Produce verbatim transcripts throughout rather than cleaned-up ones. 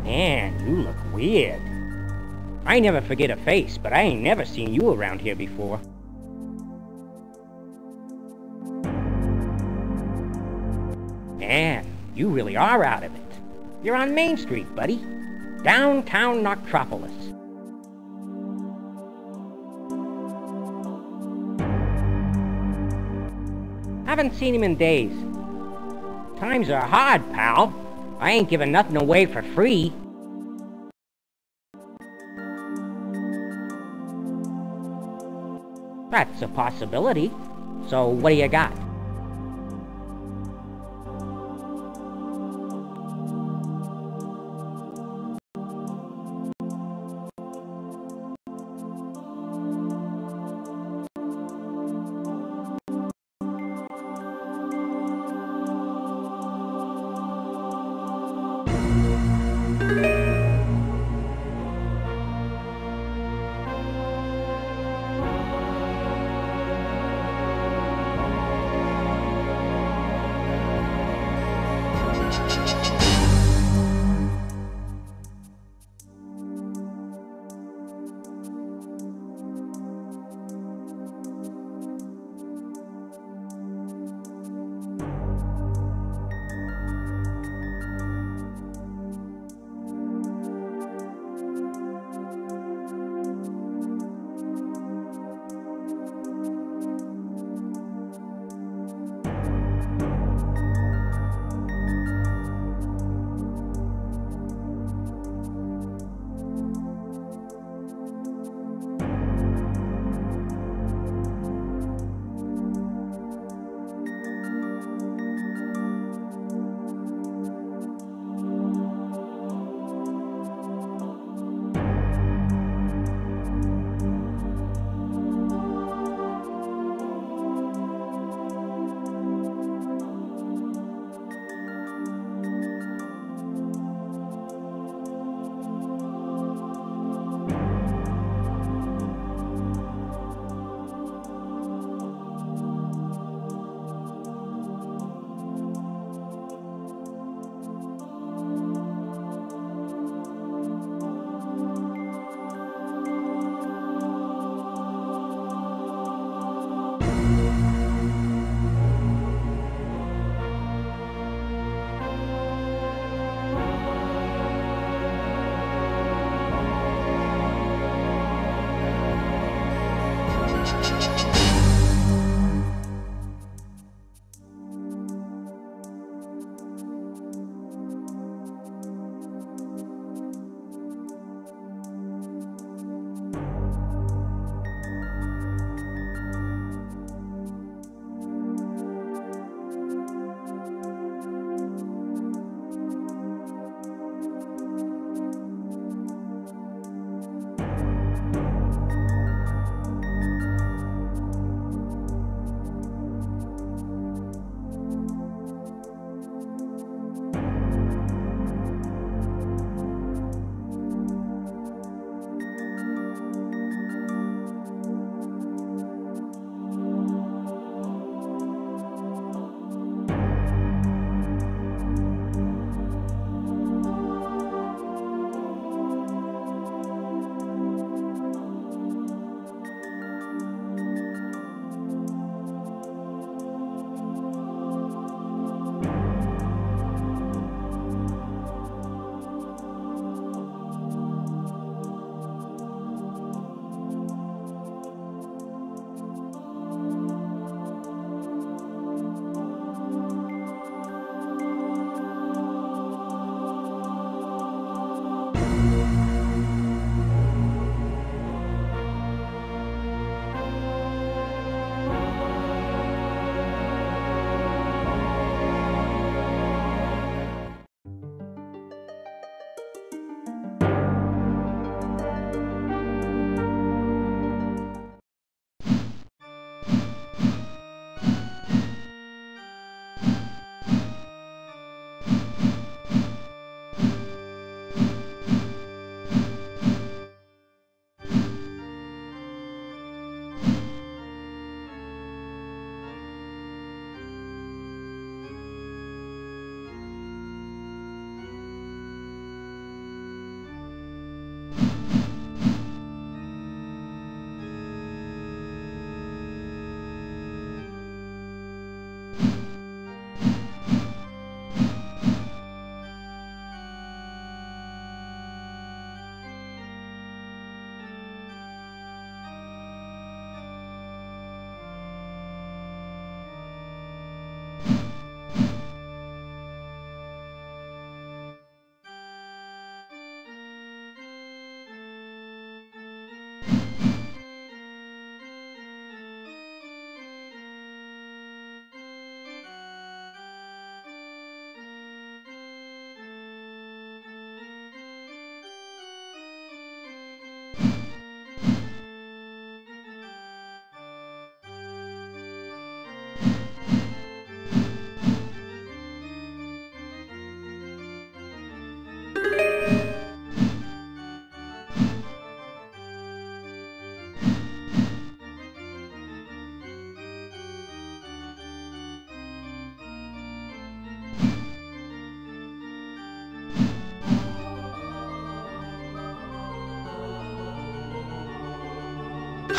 Man, you look weird. I never forget a face, but I ain't never seen you around here before. Man, you really are out of it. You're on Main Street, buddy. Downtown Noctropolis. Haven't seen him in days. Times are hard, pal. I ain't giving nothing away for free. That's a possibility. So what do you got?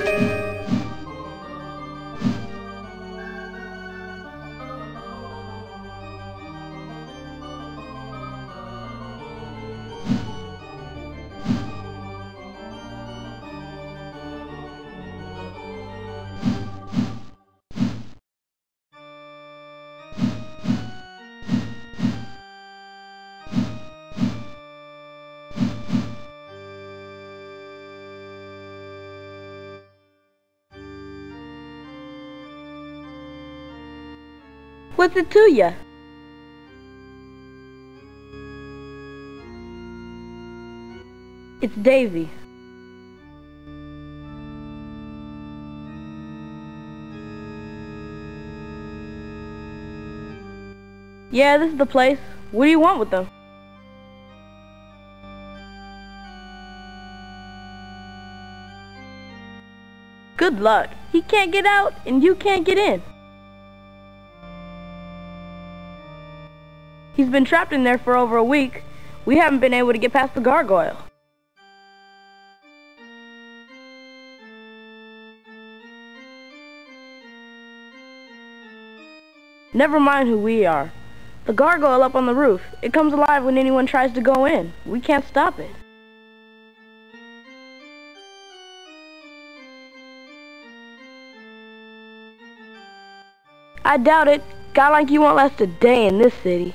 What's it to ya? It's Daisy. Yeah, this is the place. What do you want with them? Good luck. He can't get out, and you can't get in. He's been trapped in there for over a week. We haven't been able to get past the gargoyle. Never mind who we are. The gargoyle up on the roof, it comes alive when anyone tries to go in. We can't stop it. I doubt it. Guy like you won't last a day in this city.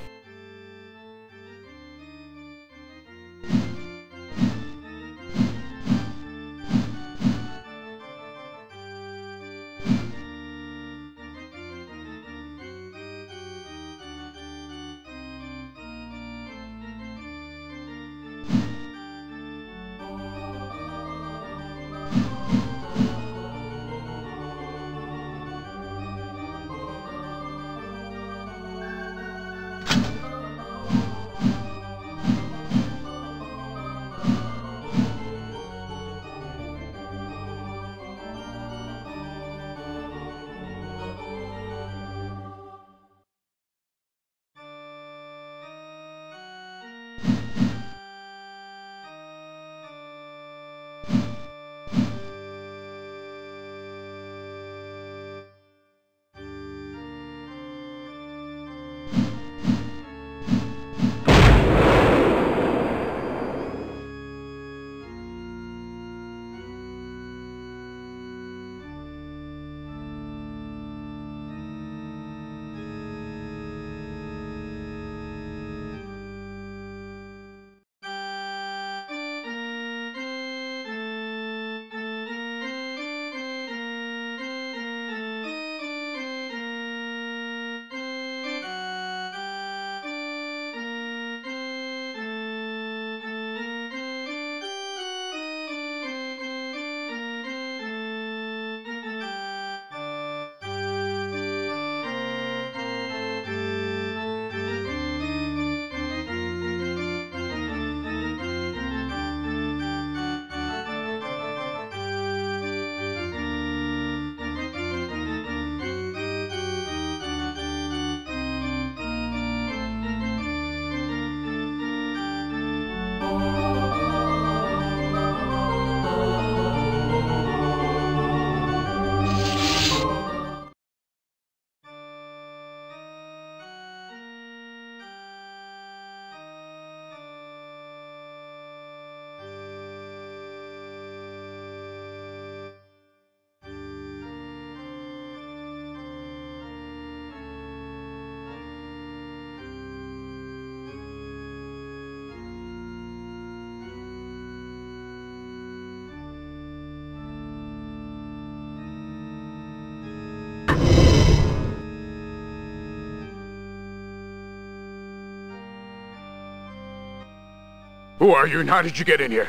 Who are you and how did you get in here?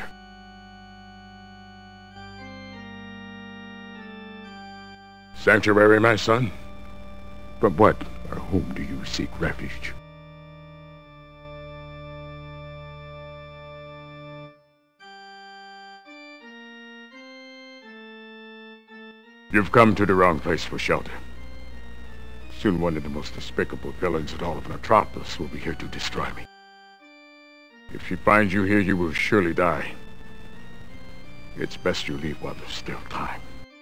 Sanctuary, my son? From what or whom do you seek refuge? You've come to the wrong place for shelter. Soon one of the most despicable villains in all of Metropolis will be here to destroy me. If she finds you here, you will surely die. It's best you leave while there's still time.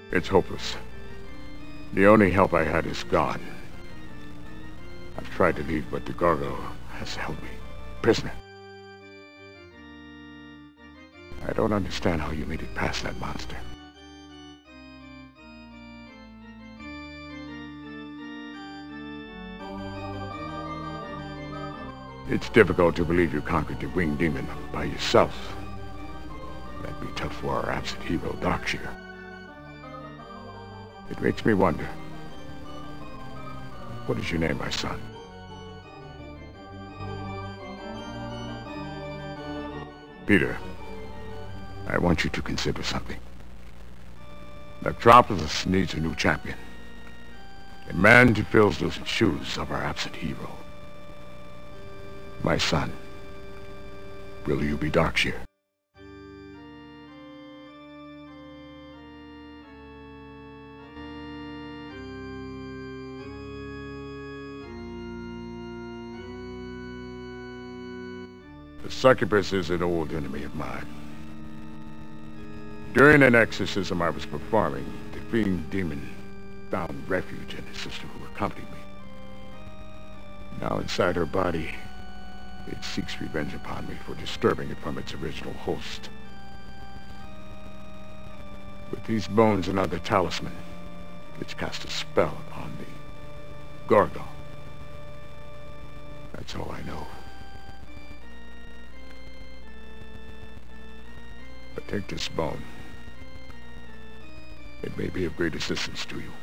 It's hopeless. The only help I had is gone. I've tried to leave, but the Gargoyle has held me prisoner. I don't understand how you made it past that monster. It's difficult to believe you conquered the winged demon by yourself. That'd be tough for our absent hero, Darkshire. It makes me wonder. What is your name, my son? Peter, I want you to consider something. Necropolis needs a new champion. A man to fill those shoes of our absent hero. My son, will you be Darkshire? The succubus is an old enemy of mine. During an exorcism I was performing, the fiend demon found refuge in his sister who accompanied me. Now inside her body, it seeks revenge upon me for disturbing it from its original host. With these bones and other talisman, it's cast a spell upon the Gargoyle. That's all I know. But take this bone. It may be of great assistance to you.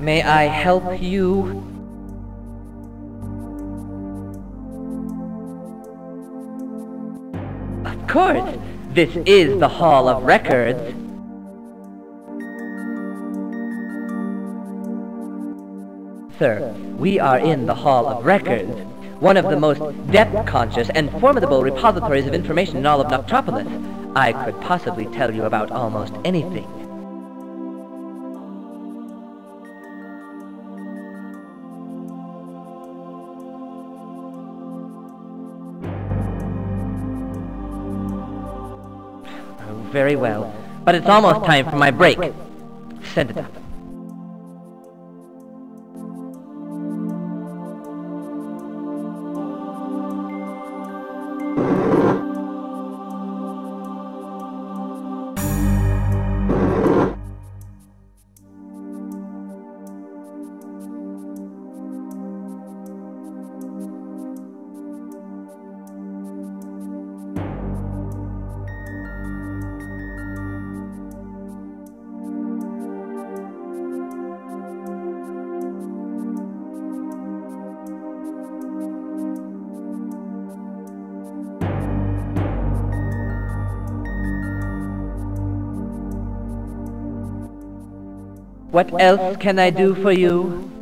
May I help you? Of course, this is the Hall of Records. Sir, we are in the Hall of Records, one of the most depth-conscious and formidable repositories of information in all of Noctropolis. I could possibly tell you about almost anything. Oh, very well, but it's almost time for my break. Send it up. What else can I do for you?